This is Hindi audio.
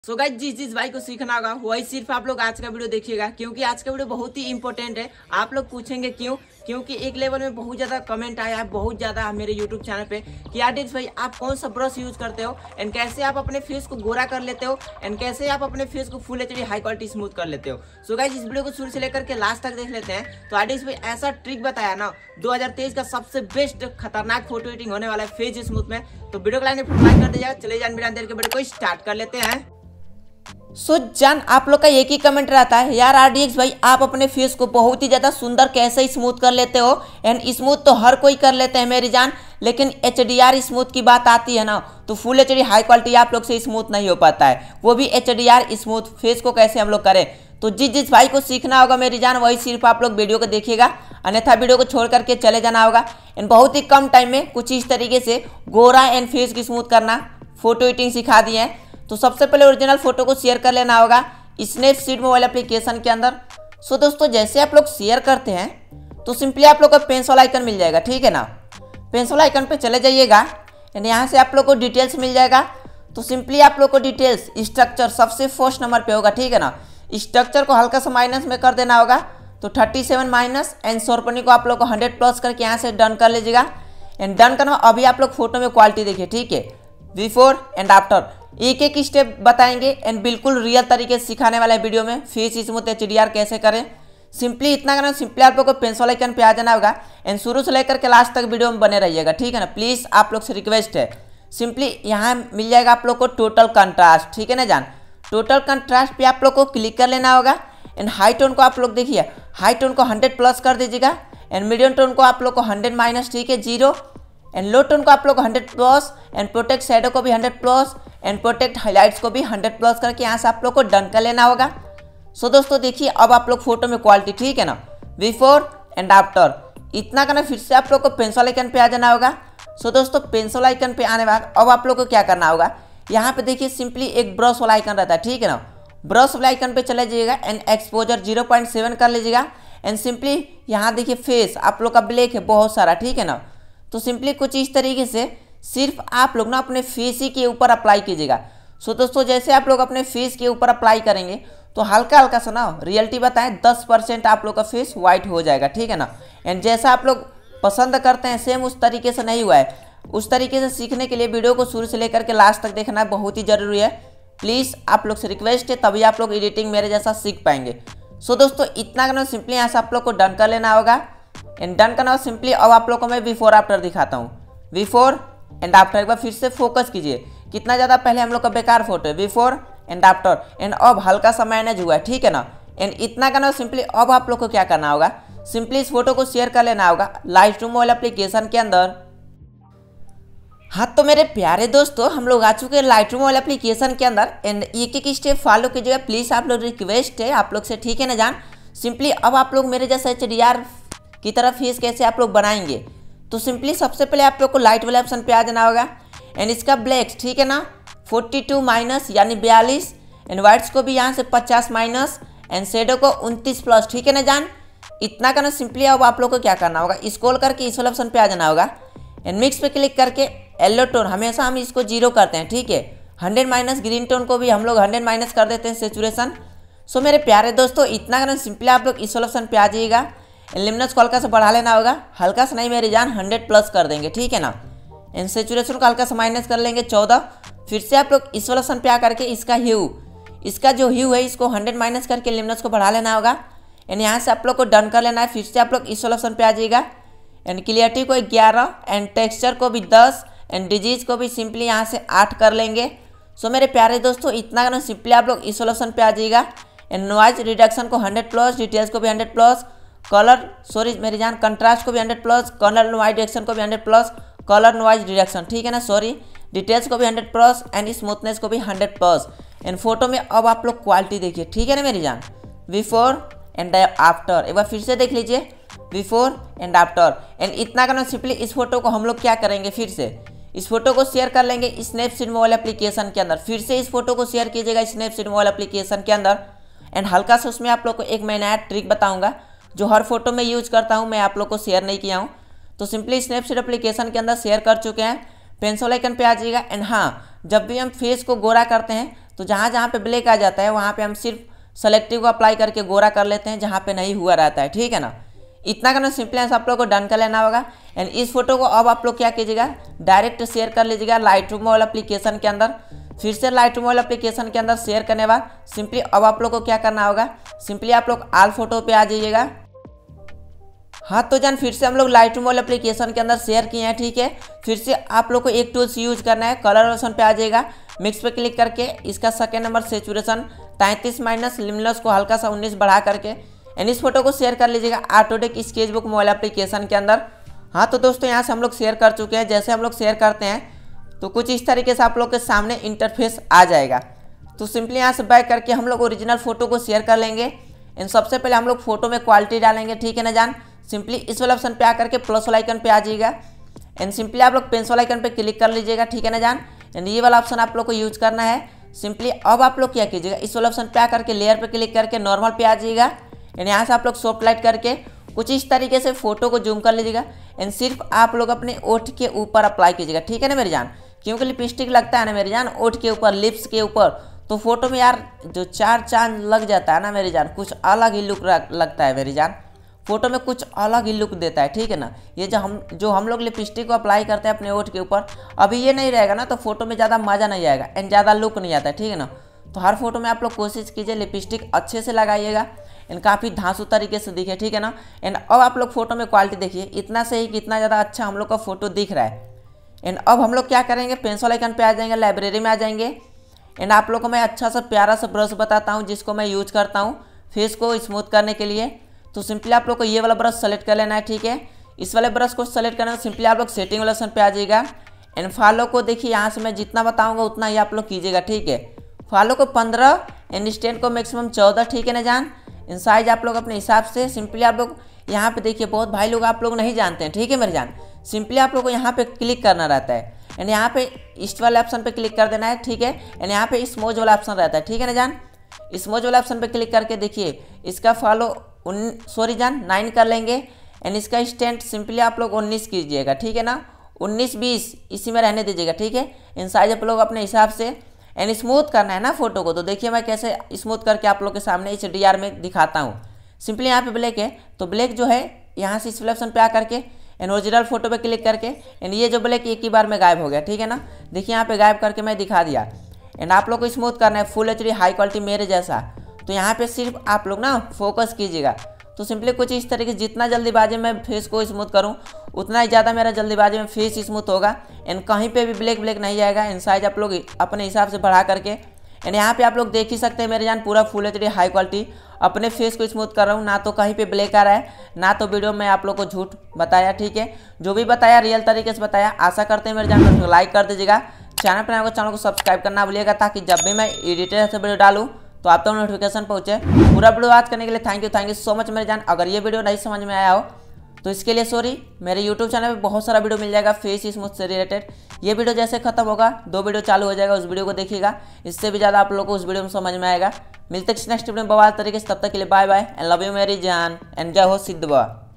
सो गाइस जिस भाई को सीखना होगा वही सिर्फ आप लोग आज का वीडियो देखिएगा, क्योंकि आज का वीडियो बहुत ही इंपॉर्टेंट है। आप लोग पूछेंगे क्यों? क्योंकि एक लेवल में बहुत ज्यादा कमेंट आया है, बहुत ज्यादा मेरे यूट्यूब चैनल पे कि आदित्य भाई आप कौन सा ब्रश यूज करते हो एंड कैसे आप अपने फेस को गोरा कर लेते हो एंड कैसे आप अपने फेस को full HD high quality smooth कर लेते हो। सो गाइस इस वीडियो को शुरू से लेकर के लास्ट तक देख लेते हैं। तो आदित्य भाई ऐसा ट्रिक बताया ना 2023 का सबसे बेस्ट खतरनाक फोटो एडिटिंग होने वाला है फेस स्मूथ में। तो वीडियो को लाइन लाइक कर दीजिएगा। चले जान बिना देर के वीडियो को स्टार्ट कर लेते हैं। जान आप लोग का एक ही कमेंट रहता है, यार आरडीएक्स भाई आप अपने फेस को बहुत ही ज़्यादा सुंदर कैसे स्मूथ कर लेते हो। एंड स्मूथ तो हर कोई कर लेते हैं मेरी जान, लेकिन एचडीआर स्मूथ की बात आती है ना तो फुल एचडी हाई क्वालिटी आप लोग से स्मूथ नहीं हो पाता है, वो भी एचडीआर स्मूथ फेस को कैसे हम लोग करें। तो जिस भाई को सीखना होगा मेरी जान वही सिर्फ आप लोग वीडियो को देखिएगा, अन्यथा वीडियो को छोड़ करके चले जाना होगा। एंड बहुत ही कम टाइम में कुछ इस तरीके से गोरा एंड फेस की स्मूथ करना फोटो एडिटिंग सिखा दिए हैं। तो सबसे पहले ओरिजिनल फोटो को शेयर कर लेना होगा स्नैपसीड मोबाइल एप्लीकेशन के अंदर। सो दोस्तों जैसे आप लोग शेयर करते हैं तो सिंपली आप लोग को पेंसिल आइकन मिल जाएगा, ठीक है ना। पेंसिल आइकन पे चले जाइएगा एंड यहाँ से आप लोग को डिटेल्स मिल जाएगा। तो सिंपली आप लोग को डिटेल्स स्ट्रक्चर सबसे फर्स्ट नंबर पे होगा, ठीक है ना। स्ट्रक्चर को हल्का सा माइनस में कर देना होगा, तो 37 माइनस एंड शॉर्पनिंग को आप लोग को 100 प्लस करके यहाँ से डन कर लीजिएगा। एंड डन करना अभी आप लोग फोटो में क्वालिटी देखिए, ठीक है। बिफोर एंड आफ्टर एक एक स्टेप बताएंगे एंड बिल्कुल रियल तरीके से सिखाने वाला है वीडियो में फेस स्मूथ एचडीआर कैसे करें। सिंपली इतना करना, सिंपली आप लोग को पेंसिल आइकन पे आ जाना होगा एंड शुरू से लेकर के लास्ट तक वीडियो में बने रहिएगा, ठीक है ना। प्लीज़ आप लोग से रिक्वेस्ट है, सिंपली यहाँ मिल जाएगा आप लोग को टोटल कंट्रास्ट, ठीक है ना जान। टोटल कंट्रास्ट पे आप लोग को क्लिक कर लेना होगा एंड हाई टोन को आप लोग देखिए, हाई टोन को 100 प्लस कर दीजिएगा एंड मीडियम टोन को आप लोग को 100 माइनस, ठीक है 0 एंड लो टोन को आप लोग 100 प्लस एंड प्रोटेक्ट शैडो को भी 100 प्लस एंड प्रोटेक्ट हाइलाइट्स को भी 100 प्लस करके यहाँ से आप लोग को डन कर लेना होगा। सो दोस्तों देखिए अब आप लोग फोटो में क्वालिटी, ठीक है ना, बिफोर एंड आफ्टर इतना करना। फिर से आप लोग को पेंसिल आइकन पे आ जाना होगा। सो दोस्तों पेंसिल आइकन पे आने बाद अब आप लोग को क्या करना होगा, यहाँ पे देखिए सिंपली एक ब्रश वाला आइकन रहता है, ठीक है ना। ब्रश वाला आइकन पे चले जाइएगा एंड एक्सपोजर 0.7 कर लीजिएगा एंड सिंपली यहाँ देखिए फेस आप लोग का ब्लैक है बहुत सारा, ठीक है ना। तो सिंपली कुछ इस तरीके से सिर्फ आप लोग ना अपने फेस ही के ऊपर अप्लाई कीजिएगा। सो दोस्तों जैसे आप लोग अपने फेस के ऊपर अप्लाई करेंगे तो हल्का हल्का सा ना रियलिटी बताएं 10% आप लोग का फेस वाइट हो जाएगा, ठीक है ना। एंड जैसा आप लोग पसंद करते हैं सेम उस तरीके से नहीं हुआ है, उस तरीके से सीखने के लिए वीडियो को शुरू से लेकर के लास्ट तक देखना बहुत ही ज़रूरी है। प्लीज़ आप लोग से रिक्वेस्ट है, तभी आप लोग एडिटिंग मेरे जैसा सीख पाएंगे। सो दोस्तों इतना करना, सिंपली यहाँ से आप लोग को डन कर लेना होगा एंड डन करना सिंपली। अब आप लोग को मैं बिफोर आफ्टर दिखाता हूँ, बिफोर एंड आफ्टर। एक बार फिर से फोकस कीजिए, कितना ज़्यादा पहले हम लोग का बेकार फोटो है, बिफोर एंड आफ्टर एंड अब हल्का सा मैनेज हुआ है, ठीक है ना। एंड इतना करना सिंपली। अब आप लोग को क्या करना होगा, सिंपली इस फोटो को शेयर कर लेना होगा लाइटरूम मोबाइल एप्लीकेशन के अंदर। हाँ तो मेरे प्यारे दोस्तों हम लोग आ चुके हैं लाइटरूम मोबाइल एप्लीकेशन के अंदर एंड एक एक स्टेप फॉलो कीजिएगा प्लीज़, आप लोग रिक्वेस्ट है आप लोग से, ठीक है ना जान। सिंपली अब आप लोग मेरे जैसा एचडीआर की तरह फेस कैसे आप लोग बनाएंगे, तो सिंपली सबसे पहले आप लोग को लाइट वाले ऑप्शन पे आ जाना होगा एंड इसका ब्लैक, ठीक है ना, 42 माइनस यानी 42 एंड वाइट्स को भी यहाँ से 50 माइनस एंड शेडो को 29 प्लस, ठीक है ना जान। इतना करना सिंपली। अब आप लोग को क्या करना होगा, स्क्रॉल करके इस वाले ऑप्शन पे आ जाना होगा एंड मिक्स पे क्लिक करके येलो टोन हमेशा हम इसको 0 करते हैं, ठीक है। 100 माइनस ग्रीन टोन को भी हम लोग 100 माइनस कर देते हैं सेचुरेशन। सो मेरे प्यारे दोस्तों इतना करना सिंपली आप लोग इस वाले ऑप्शन पे आ जाइएगा। लिमिनेंस को हल्का सा बढ़ा लेना होगा, हल्का सा नहीं मेरी जान 100 प्लस कर देंगे, ठीक है ना। एंड सेचुरेशन को हल्का सा माइनस कर लेंगे 14। फिर से आप लोग इस वाले ऑप्शन पे आ करके इसका ह्यू, इसका जो ह्यू है इसको 100 माइनस करके लिमिनेंस को बढ़ा लेना होगा एंड यहाँ से आप लोग को डन कर लेना है। फिर से आप लोग इस वाले ऑप्शन पे आ जाइएगा एंड क्लियरिटी को 11 एंड टेक्सचर को भी 10 एंड डिजीज को भी सिंपली यहाँ से 8 कर लेंगे। सो मेरे प्यारे दोस्तों इतना करना सिंपली आप लोग इस वाले ऑप्शन पे आ जाइएगा एंड नॉइज रिडक्शन को 100 प्लस, डिटेल्स को भी 100 प्लस, कलर सॉरी मेरी जान कंट्रास्ट को भी 100 प्लस, कलर नॉइज डिडक्शन को भी 100 प्लस, कलर नॉइज डिडक्शन, ठीक है ना, सॉरी डिटेल्स को भी 100 प्लस एंड स्मूथनेस को भी 100 प्लस एंड फोटो में अब आप लोग क्वालिटी देखिए, ठीक है ना मेरी जान, बिफोर एंड आफ्टर। एक बार फिर से देख लीजिए बिफोर एंड आफ्टर एंड इतना करना सिंपली। इस फोटो को हम लोग क्या करेंगे, फिर से इस फोटो को शेयर कर लेंगे स्नैपसीड मोबाइल एप्लीकेशन के अंदर। फिर से इस फोटो को शेयर कीजिएगा स्नैपसीड मोबाइल एप्लीकेशन के अंदर एंड हल्का सा उसमें आप लोग को एक मैं नया ट्रिक बताऊंगा जो हर फोटो में यूज करता हूं, मैं आप लोग को शेयर नहीं किया हूं। तो सिंपली स्नैपसीड एप्लीकेशन के अंदर शेयर कर चुके हैं, पेंसिल आइकन पे आ जाइएगा एंड हाँ जब भी हम फेस को गोरा करते हैं तो जहाँ जहाँ पे ब्लैक आ जाता है वहाँ पे हम सिर्फ सेलेक्टिव को अप्लाई करके गोरा कर लेते हैं जहाँ पे नहीं हुआ रहता है, ठीक है ना। इतना करना सिंपल है, आप लोग को डन कर लेना होगा। एंड इस फोटो को अब आप लोग क्या कीजिएगा, डायरेक्ट शेयर कर लीजिएगा लाइटरूम वाला एप्लीकेशन के अंदर। फिर से लाइटरूम वाला एप्लीकेशन के अंदर शेयर करने बाद सिंपली अब आप लोग को क्या करना होगा, सिंपली आप लोग ऑल फोटो पे आ जाइएगा। हाँ तो जान फिर से हम लोग लाइटरूम वाले एप्लीकेशन के अंदर शेयर किए हैं, ठीक है। फिर से आप लोग को एक टूल्स यूज करना है, कलर ऑप्शन पे आ जाएगा, मिक्स पे क्लिक करके इसका second number saturation 33 minus luminance को हल्का सा 19 बढ़ा करके एंड इस फोटो को शेयर कर लीजिएगा ऑटोडेस्क स्केचबुक मोबाइल एप्लीकेशन के अंदर। हाँ तो दोस्तों यहाँ से हम लोग शेयर कर चुके हैं। जैसे हम लोग शेयर करते हैं तो कुछ इस तरीके से आप लोग के सामने इंटरफेस आ जाएगा। तो सिंपली यहाँ से बैक करके हम लोग ओरिजिनल फोटो को शेयर कर लेंगे एंड सबसे पहले हम लोग फोटो में क्वालिटी डालेंगे, ठीक है ना जान। सिंपली इस वाले ऑप्शन पे आकर के प्लस वाला आइकन पे आ जाइएगा एंड सिंपली आप लोग पेंसिल आइकन पे क्लिक कर लीजिएगा, ठीक है ना जान। एंड ये वाला ऑप्शन आप लोग को यूज करना है। सिंपली अब आप लोग क्या कीजिएगा, इस वाले ऑप्शन पे आकर के लेयर पे क्लिक करके नॉर्मल पे आ जाइएगा एंड यहाँ से आप लोग सॉफ्ट लाइट करके कुछ इस तरीके से फोटो को जूम कर लीजिएगा एंड सिर्फ आप लोग अपने ओठ के ऊपर अप्लाई कीजिएगा, ठीक है ना मेरी जान। क्योंकि लिपस्टिक लगता है ना मेरी जान ओठ के ऊपर, लिप्स के ऊपर, तो फोटो में यार जो चार चांद लग जाता है ना मेरी जान, कुछ अलग ही लुक लगता है मेरी जान, फोटो में कुछ अलग ही लुक देता है, ठीक है ना। ये जो हम लोग लिपस्टिक को अप्लाई करते हैं अपने ओठ के ऊपर, अभी ये नहीं रहेगा ना तो फोटो में ज़्यादा मज़ा नहीं आएगा एंड ज़्यादा लुक नहीं आता है, ठीक है ना। तो हर फोटो में आप लोग कोशिश कीजिए लिपस्टिक अच्छे से लगाइएगा एंड काफ़ी धांसू तरीके से दिखे, ठीक है ना। एंड अब आप लोग फोटो में क्वालिटी देखिए, इतना से ही कितना ज़्यादा अच्छा हम लोग का फोटो दिख रहा है। एंड अब हम लोग क्या करेंगे, पेंसिल आइकन पे आ जाएंगे, लाइब्रेरी में आ जाएंगे एंड आप लोग को मैं अच्छा सा प्यारा सा ब्रश बताता हूँ जिसको मैं यूज करता हूँ फेस को स्मूथ करने के लिए। तो सिंपली आप लोग को ये वाला ब्रश सेलेक्ट कर लेना है, ठीक है। इस वाले ब्रश को सेलेक्ट करना है, सिंपली आप लोग सेटिंग वाले ऑप्शन पे आ जाइएगा एंड फॉलो को देखिए यहाँ से मैं जितना बताऊँगा उतना ही आप लोग कीजिएगा, ठीक है। फॉलो को 15 एंड स्टैंड को मैक्सिमम 14, ठीक है ना जान। इन साइज आप लोग अपने हिसाब से सिंपली आप लोग यहाँ पे देखिए, बहुत भाई लोग आप लोग नहीं जानते हैं, ठीक है मेरे जान। सिंपली आप लोग को यहाँ पे क्लिक करना रहता है एंड यहाँ पे इस वाले ऑप्शन पे क्लिक कर देना है, ठीक है। एंड यहाँ पे स्मोज वाला ऑप्शन रहता है, ठीक है ना जान। स्मोज वाला ऑप्शन पे क्लिक करके देखिए इसका फॉलो 9 कर लेंगे एंड इसका स्टैंड सिंपली आप लोग 19 कीजिएगा, ठीक है ना। 19-20 इसी में रहने दीजिएगा, ठीक है। इन साइज आप लोग अपने हिसाब से एंड स्मूथ करना है ना फोटो को। तो देखिए मैं कैसे स्मूथ करके आप लोग के सामने इस डीआर में दिखाता हूँ। सिंपली यहाँ पे ब्लैक है तो ब्लैक जो है यहाँ से इस ऑप्शन पे आ करके एंड ओरिजिनल फोटो पे क्लिक करके एंड ये जो ब्लैक एक ही बार में गायब हो गया, ठीक है ना। देखिए यहाँ पे गायब करके मैं दिखा दिया एंड आप लोग को स्मूथ करना है फुल एचडी हाई क्वालिटी मेरे जैसा। तो यहाँ पे सिर्फ आप लोग ना फोकस कीजिएगा। तो सिंपली कुछ इस तरीके से जितना जल्दीबाजी में फेस को स्मूथ करूँ उतना ही ज़्यादा मेरा जल्दीबाजी में फेस स्मूथ होगा एंड कहीं पे भी ब्लैक नहीं आएगा। एंड साइज आप लोग अपने हिसाब से बढ़ा करके एंड यहाँ पे आप लोग देख ही सकते हैं मेरे जान पूरा फुल एचडी हाई क्वालिटी अपने फेस को स्मूथ कर रहा हूँ, ना तो कहीं पे ब्लैक आ रहा है ना तो वीडियो में आप लोग को झूठ बताया, ठीक है। जो भी बताया रियल तरीके से बताया। आशा करते हैं मेरे जान को लाइक कर दीजिएगा, चैनल को सब्सक्राइब करना भूलिएगा ताकि जब भी मैं एडिटर से वीडियो डालूँ तो आप तक नोटिफिकेशन पहुंचे। पूरा वीडियो वॉच करने के लिए थैंक यू सो मच मेरे जान। अगर ये वीडियो नहीं समझ में आया हो तो इसके लिए सॉरी। मेरे यूट्यूब चैनल पे बहुत सारा वीडियो मिल जाएगा फेस स्मूथ से रिलेटेड। ये वीडियो जैसे खत्म होगा 2 वीडियो चालू हो जाएगा, उस वीडियो को देखिएगा, इससे भी ज़्यादा आप लोगों को उस वीडियो में समझ में आएगा। मिलते हैं नेक्स्ट वीडियो में बवाल तरीके से, तब तक के लिए bye bye and love you मेरी जान एंड जय हो सिद्धवा।